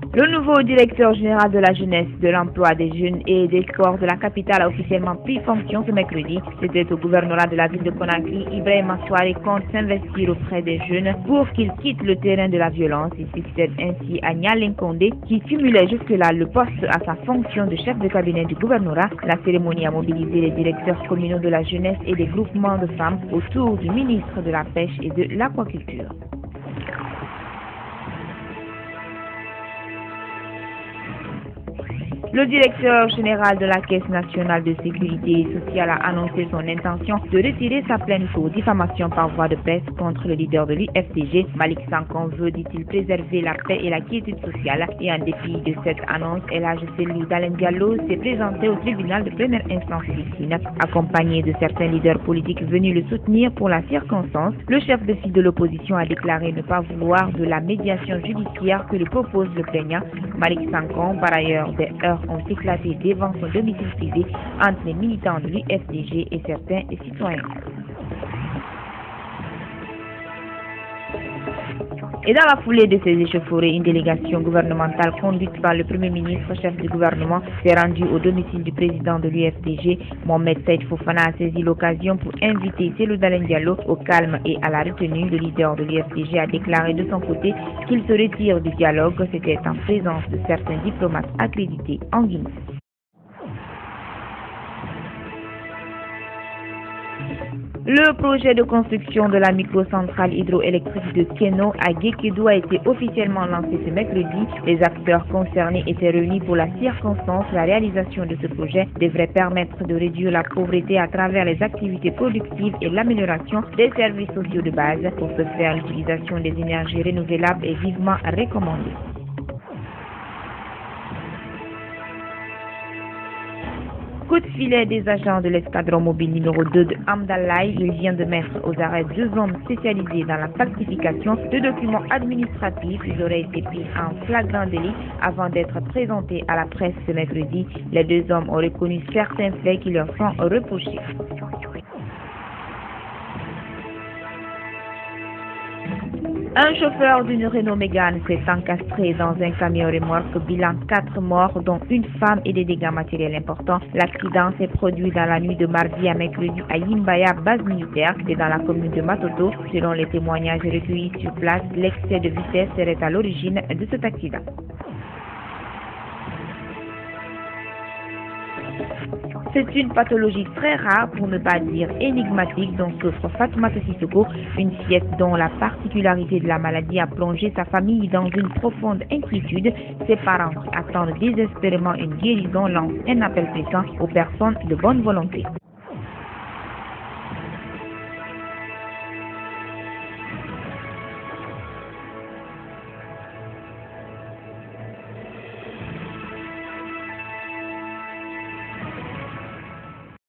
Le nouveau directeur général de la jeunesse, de l'emploi des jeunes et des sports de la capitale a officiellement pris fonction ce mercredi. C'était au gouvernorat de la ville de Conakry. Ibrahima Souare compte s'investir auprès des jeunes pour qu'ils quittent le terrain de la violence et succède ainsi à Nyalin Condé qui cumulait jusque-là le poste à sa fonction de chef de cabinet du gouvernorat. La cérémonie a mobilisé les directeurs communaux de la jeunesse et des groupements de femmes autour du ministre de la Pêche et de l'Aquaculture. Le directeur général de la Caisse nationale de sécurité sociale a annoncé son intention de retirer sa plainte pour diffamation par voie de presse contre le leader de l'UFDG. Malick Sankon veut, dit-il, préserver la paix et la quiétude sociale. Et en dépit de cette annonce, El Hadj Cellou Dalein Diallo s'est présenté au tribunal de première instance d'Ikine. Accompagné de certains leaders politiques venus le soutenir pour la circonstance, le chef de file de l'opposition a déclaré ne pas vouloir de la médiation judiciaire que le propose le plaignant. Malick Sankon, par ailleurs, des heures ont éclaté devant son domicile privé entre les militants de l'UFDG et certains citoyens. Et dans la foulée de ces échauffourées, une délégation gouvernementale conduite par le Premier ministre, chef du gouvernement, s'est rendue au domicile du président de l'UFDG. Mohamed Saïd Fofana a saisi l'occasion pour inviter Cellou Dalein Diallo au calme et à la retenue. Le leader de l'UFDG a déclaré de son côté qu'il se retire du dialogue. C'était en présence de certains diplomates accrédités en Guinée. Le projet de construction de la microcentrale hydroélectrique de Keno à Guékédou a été officiellement lancé ce mercredi. Les acteurs concernés étaient réunis pour la circonstance. La réalisation de ce projet devrait permettre de réduire la pauvreté à travers les activités productives et l'amélioration des services sociaux de base. Pour ce faire, l'utilisation des énergies renouvelables est vivement recommandée. Coup de filet des agents de l'escadron mobile numéro 2 de Amdalaï, il vient de mettre aux arrêts 2 hommes spécialisés dans la falsification de documents administratifs. Ils auraient été pris en flagrant délit avant d'être présentés à la presse ce mercredi. Les 2 hommes ont reconnu certains faits qui leur sont reprochés. Un chauffeur d'une Renault Mégane s'est encastré dans un camion remorque, bilan 4 morts, dont une femme et des dégâts matériels importants. L'accident s'est produit dans la nuit de mardi à mercredi à Yimbaya, base militaire, et dans la commune de Matoto. Selon les témoignages recueillis sur place, l'excès de vitesse serait à l'origine de cet accident. C'est une pathologie très rare, pour ne pas dire énigmatique, dont souffre Fatoumata Sissoko, une fillette dont la particularité de la maladie a plongé sa famille dans une profonde inquiétude. Ses parents attendent désespérément une guérison, lancent un appel pressant aux personnes de bonne volonté.